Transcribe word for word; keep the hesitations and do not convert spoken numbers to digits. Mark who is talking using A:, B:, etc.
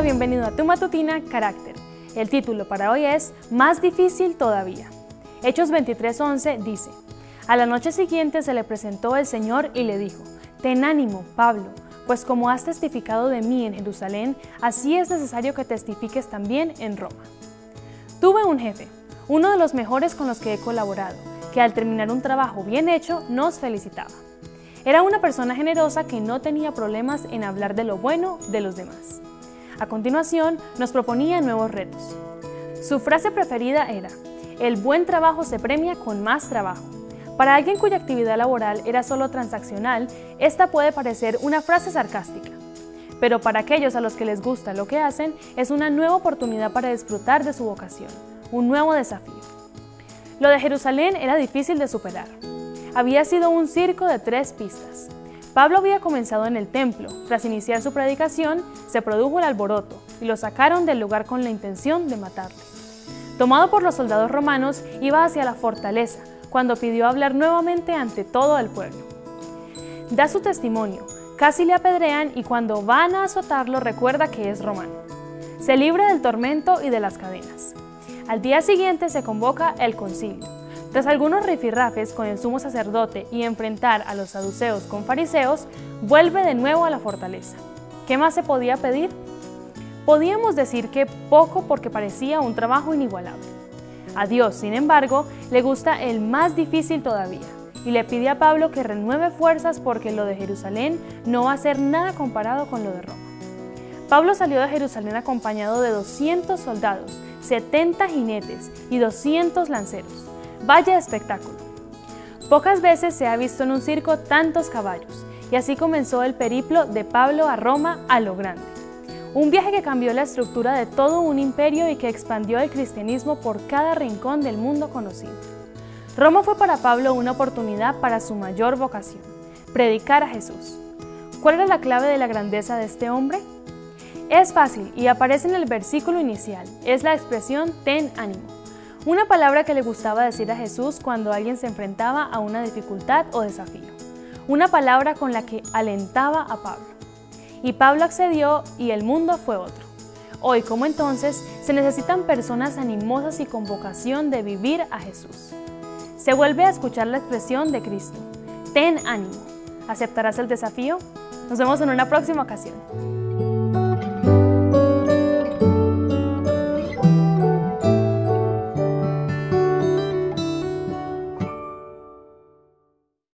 A: Hola, bienvenido a tu matutina Carácter. El título para hoy es Más difícil todavía. Hechos veintitrés once dice: A la noche siguiente se le presentó el Señor y le dijo: Ten ánimo, Pablo, pues como has testificado de mí en Jerusalén, así es necesario que testifiques también en Roma. Tuve un jefe, uno de los mejores con los que he colaborado, que al terminar un trabajo bien hecho nos felicitaba. Era una persona generosa que no tenía problemas en hablar de lo bueno de los demás. A continuación, nos proponía nuevos retos. Su frase preferida era: el buen trabajo se premia con más trabajo. Para alguien cuya actividad laboral era solo transaccional, esta puede parecer una frase sarcástica. Pero para aquellos a los que les gusta lo que hacen, es una nueva oportunidad para disfrutar de su vocación, un nuevo desafío. Lo de Jerusalén era difícil de superar. Había sido un circo de tres pistas. Pablo había comenzado en el templo. Tras iniciar su predicación, se produjo el alboroto y lo sacaron del lugar con la intención de matarle. Tomado por los soldados romanos, iba hacia la fortaleza, cuando pidió hablar nuevamente ante todo el pueblo. Da su testimonio, casi le apedrean y cuando van a azotarlo recuerda que es romano. Se libra del tormento y de las cadenas. Al día siguiente se convoca el concilio. Tras algunos rifirrafes con el sumo sacerdote y enfrentar a los saduceos con fariseos, vuelve de nuevo a la fortaleza. ¿Qué más se podía pedir? Podíamos decir que poco, porque parecía un trabajo inigualable. A Dios, sin embargo, le gusta el más difícil todavía y le pide a Pablo que renueve fuerzas porque lo de Jerusalén no va a ser nada comparado con lo de Roma. Pablo salió de Jerusalén acompañado de doscientos soldados, setenta jinetes y doscientos lanceros. ¡Vaya espectáculo! Pocas veces se ha visto en un circo tantos caballos, y así comenzó el periplo de Pablo a Roma a lo grande. Un viaje que cambió la estructura de todo un imperio y que expandió el cristianismo por cada rincón del mundo conocido. Roma fue para Pablo una oportunidad para su mayor vocación: predicar a Jesús. ¿Cuál era la clave de la grandeza de este hombre? Es fácil y aparece en el versículo inicial. Es la expresión ten ánimo. Una palabra que le gustaba decir a Jesús cuando alguien se enfrentaba a una dificultad o desafío. Una palabra con la que alentaba a Pablo. Y Pablo accedió y el mundo fue otro. Hoy, como entonces, se necesitan personas animosas y con vocación de vivir a Jesús. Se vuelve a escuchar la expresión de Cristo: ten ánimo. ¿Aceptarás el desafío? Nos vemos en una próxima ocasión.